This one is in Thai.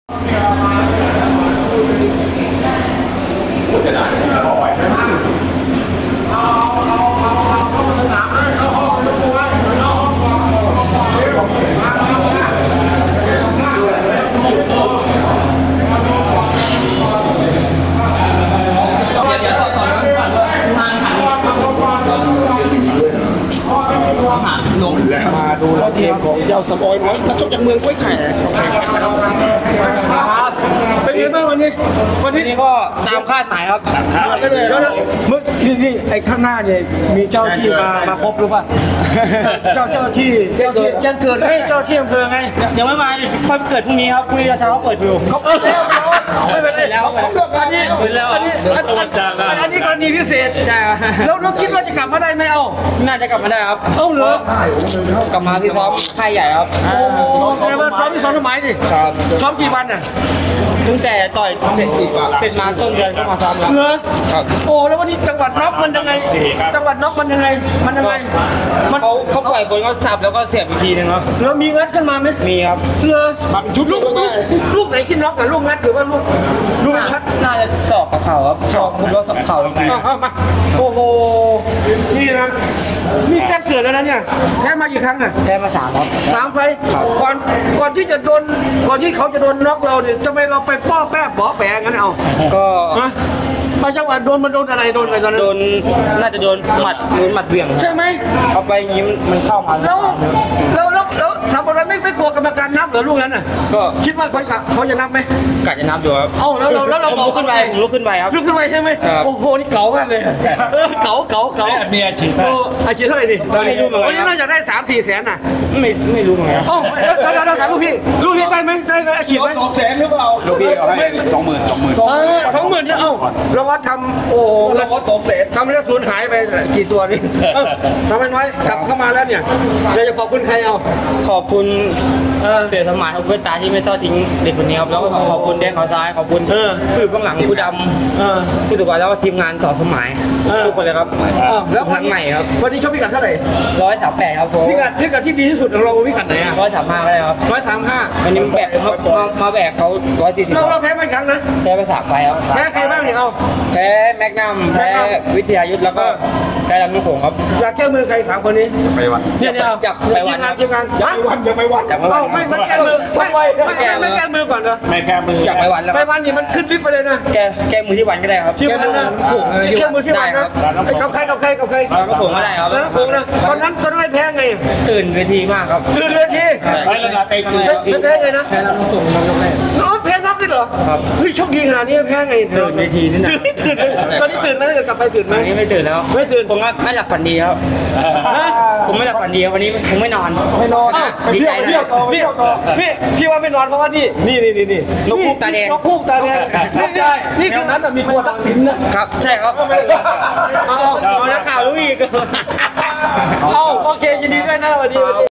เสียดายเอาไว้เอาเข้าสนามเลยเข้าห้องเลยกูไว้เข้าห้องก่อนมามาดูแล้วทีมของยาวสมอยน้อยนักชกจากเมืองกล้วยไข่เป็นยังไงบ้างวันนี้ก็ตามคาดหมายครับไปเลยแล้วเมื่อนี่ไอ้ข้างหน้าเนี่ยมีเจ้าที่มาพบหรือเปล่าเจ้าที่ยังเกิดให้เจ้าที่อำเภอไงยังไม่มาดิค่อยเกิดพรุ่งนี้ครับพรุ่งนี้เช้าเปิดดูเขาเปิดแล้วไม่เป็นไรแล้วอันนี้เปิดแล้วอันนี้กรณีพิเศษใช่แล้วเราคิดว่าจะกลับมาได้ไหมเอาน่าจะกลับมาได้ครับเอ้าเหรอกลับมาที่พร้อมค่ายใหญ่ครับแสดงว่าซ้อมที่ซ้อมสมัยสิซ้อมกี่วันอ่ะตั้งแต่ต่อยเสร็จมาต้นเดือนก็มาซ้อมแล้วเหรอโอ้แล้ววันนี้จังหวัดน็อกมันยังไงจังหวัดน็อกมันยังไงเขาปล่อยบนเขาสับแล้วก็เสียบอีกทีนึงครับแล้วมีงัดขึ้นมาไหมมีครับเหรอชุดลูกไหนที่น็อกกับลูกงัดหรือว่าลูกชัดน่าจะสอบกับเข่าครับสอบคุณว่าสอบเข่าจริงๆมาโอ้โหนี่นะนี่แก้เกิดแล้วนะเนี่ยแพ้มากี่ครั้งอ่ะแพ้มา3 ครับ3 ไฟก่อนที่จะโดนก่อนที่เขาจะโดนน็อกเราเนี่ยทำไมเราไปป้อแป๊บป๋อแปะงั้นเอาก็มาจังหวะโดนอะไรตอนนั้นโดนน่าจะโดนหมัดเบี่ยงใช่ไหมเอาไปยิ้มมันเข้ามาแล้วทำอะไรไม่กลัวกรรมการนับเหรอลูกนั้นน่ะก็คิดว่าเขาจะนับไหมกะจะนับอยู่ครับเอ้าแล้วเราลุกขึ้นไปครับลุกขึ้นไปใช่ไหมโอ้โหนี่เก๋ามากเลยเก๋ามีอาชีพอาชีพเท่าไหร่ดิไม่รู้เหมือนกันวันนี้น่าจะได้3-4 แสนน่ะไม่รู้เหมือนกันโอ้เราถามลูกพี่ได้ไหมได้อาชีพไหม2 แสนหรือเปล่าลูกพี่เอาให้20,000เนี่ยเอ้าเราวัดทำโอ้เราวัด2 แสนทำให้สูญหายไปกี่ตัวนี่ทำไมน้อยกลับเข้ามาแล้วเนี่ยจะขอบคุณใครเอาขอบคุณเสียสมัยครับเพื่อนตาที่ไม่ทอดทิ้งเด็กคนนี้ครับแล้วก็ขอบคุณแดงขอซ้ายขอบคุณคือเบื้องหลังผู้ดำผู้สุขแล้วก็ทีมงานต่อสมัยทุกคนเลยครับแล้วครั้งใหม่ครับวันนี้ชกพิกัดเท่าไหร่138ครับผมพิกัดที่ดีที่สุดของเราพิกัดไหนอ่ะ135ได้ครับ135วันนี้แบกมาแบกเขา140เราแพ้ไม่ครั้งนะแพ้ไป3 ไฟครับแพ้ใครบ้างเนี่ยเอาแพ้แมกนัมแพ้วิทยายุทธแล้วก็แพ้ลำนุ่งโขงครับอยากแก้มือใคร3 คนนี้ไปวันเนี่ยอยากไปวันทีมงานยังไม่วันไม่แก้มือไม่แก้มือก่อนเหรอไม่แก้มืออยากไปวันแล้วไปวันนี่มันขึ้นลิฟต์ไปเลยนะแก้มือที่วันก็ได้ครับแก้มือที่วันนะกับใครก็ผมก็ได้ครับแล้วผมนะตอนนั้นไม่แพ้ไงตื่นเวทีมากครับตื่นเวทีไม่ระดับไม่แพ้ไงนะแพ้แล้วต้องส่งเรายกแรกแพ้น็อกเลยเหรอครับเฮ้ยโชคดีขนาดนี้แพ้ไงตื่นเวทีนี่นะตอนนี้ตื่นไหมกลับไปตื่นไหมไม่ตื่นแล้วไม่ตื่นผมไม่หลับฝันดีครับผมไม่หลับฝันดีวันนี้ผมไม่นอนดีใจนะพี่ที่ว่าไม่นอนเพราะว่านี่นกพูกตาแดงนี่คือนั้นมีครัวทักษิณนะครับใช่ครับเอานักข่าวรู้อีกโอเคยินดีด้วยนะวันนี้